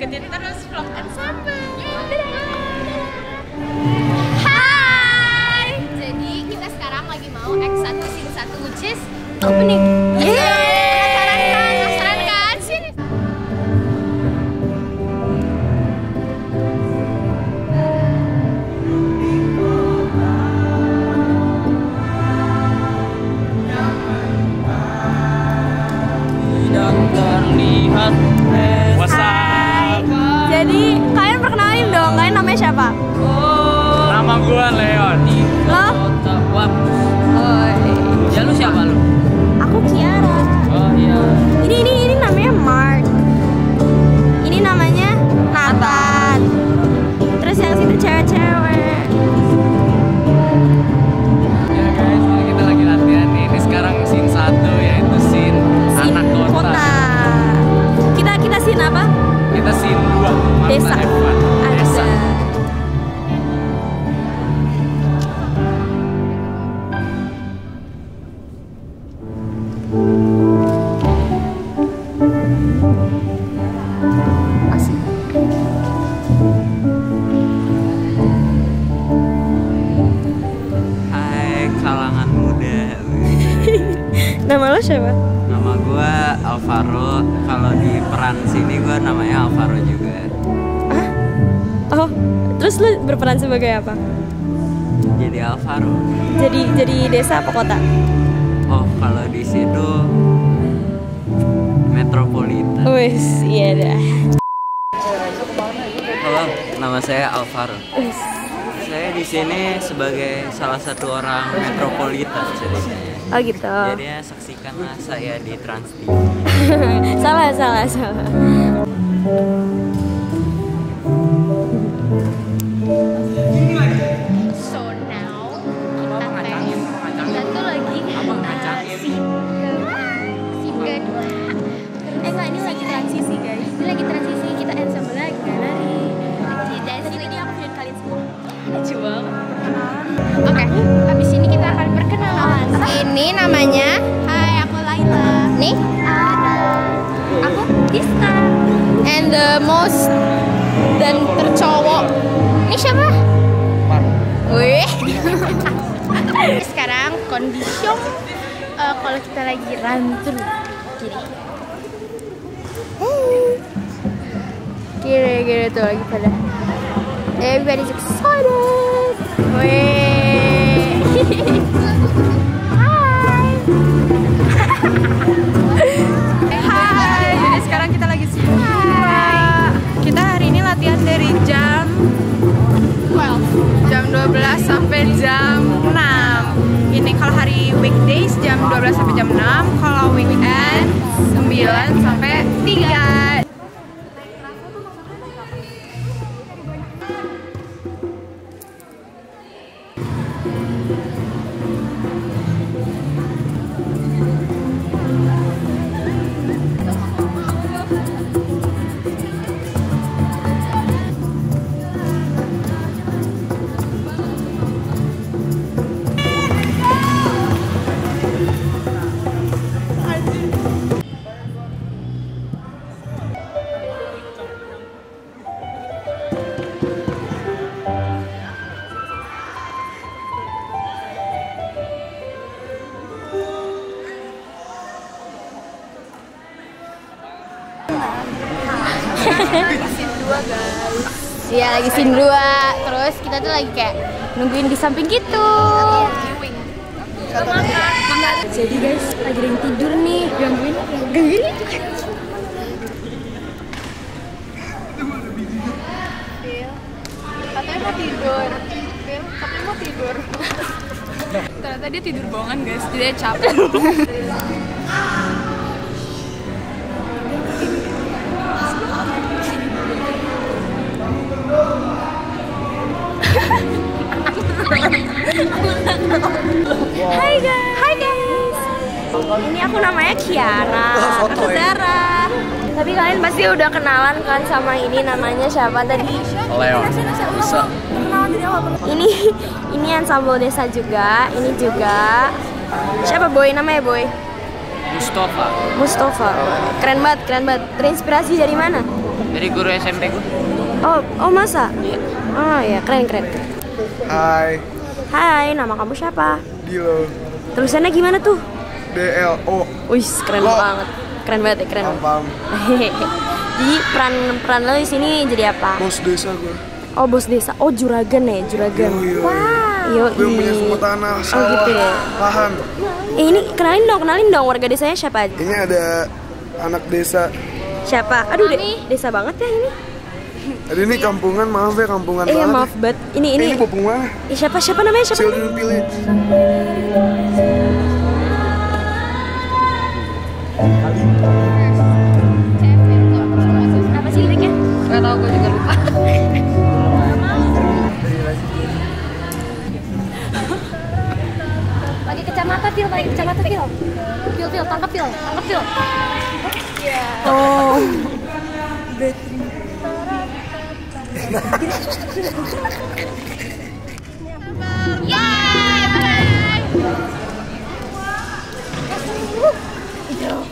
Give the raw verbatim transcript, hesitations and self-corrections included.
ikutin terus vlog ensemble. Hai. Jadi kita sekarang lagi mau X satu scene satu which is opening. Yeay. Penasaran kan? Penasaran kan? Sini. Tidak terlihat. What's up? Jadi kalian perkenalin dong, kalian namanya siapa? Nama gue Leon. Lo? Wah, Oh, ya lu siapa lu? aku Kiara. Oh iya. Ini ini ini namanya Mark. Ini namanya Nathan. Terus yang situ cewek-cewek. Ya guys, ini kita lagi latihan nih. Ini sekarang scene satu yaitu scene Scene anak kota. kota. Kita kita scene apa? Kita scene dua. Desa. Desa. Ada. Hai kalangan muda. Nama lo siapa? Nama gua Alvaro. Kalau di peran sini gua namanya Alvaro juga. Ah? Oh, terus lu berperan sebagai apa? Jadi Alvaro. Jadi jadi desa apa kota? Oh, kalau di situ metropolitan. Wis, iya dah. Halo, nama saya Alvaro. Wis. Saya di sini sebagai salah satu orang metropolitan ceritanya. Oh gitu. Jadinya saksikanlah saya di Trans T V. Salah, salah, salah. So now kita tes. Kita tuh lagi uh, scene scene kedua. Eh enggak, ini lagi transisi guys. Ini lagi transisi, kita ensemble lagi kan lari. Dan sini dia aku video kalian semua. Lucu banget. Oke, habis ini kita akan perkenalan. Ini namanya, hai aku Laila. Nih, Ana. Aku Dista. And the most dan tercowok. Ini siapa? Wih. Sekarang kondisi uh, kalau kita lagi run through gini. Gini-gini tuh lagi pada. Everybody's excited. Wih. Hai. Hai, jadi sekarang kita lagi siap. Kita hari ini latihan dari jam jam dua belas sampai jam enam. Ini kalau hari weekdays jam dua belas sampai jam enam, kalau weekend sembilan sampai tiga. Iya lagi scene dua. Terus kita tuh lagi kayak nungguin di samping gitu. Jadi guys, lagi ada yang tidur nih. Gangguin, gangguin. Katanya mau tidur. Katanya mau tidur. Ternyata dia tidur bohongan guys, jadi dia capek. Hai guys. Hai guys. Ini aku namanya Kiara. Aku Zara. Tapi kalian pasti udah kenalan kan sama ini, namanya siapa tadi? Leon. Bisa. Ini ini ensemble desa juga. Ini juga. Siapa Boy namanya Boy? Mustafa. Mustafa. Keren banget, keren banget. Terinspirasi dari mana? Dari guru S M P gue. Oh, oh masa? Iya. Oh ya, keren keren. Hai, Hai, nama kamu siapa? Dilo, Tulisannya gimana tuh? D L O. Wih, keren Lo. banget. Keren banget ya, keren. Paham, Jadi peran peran lo di sini jadi apa? bos desa gue. Oh, bos desa. Oh, juragan ya, juragan. Yo, yo. Wow. Yo, Gue punya semua tanah, Oh sawah, gitu ya. lahan. Eh, ini kenalin dong, kenalin dong warga desanya siapa aja? Ini ada anak desa. Siapa? Aduh, de- desa banget ya ini. Ada ini kampungan, maaf ya kampungan Eh, ya, banget. maaf banget. Ini Eh, ini. ini bopung mana? Eh, siapa siapa namanya siapa? Children Village. Apa sih liriknya? Gak tau, gue juga lupa. Lagi kecamatan Pil, lagi kecamatan Pil. Pil, Pil, tangkap Pil, tangkap Pil. Oh. Yeay!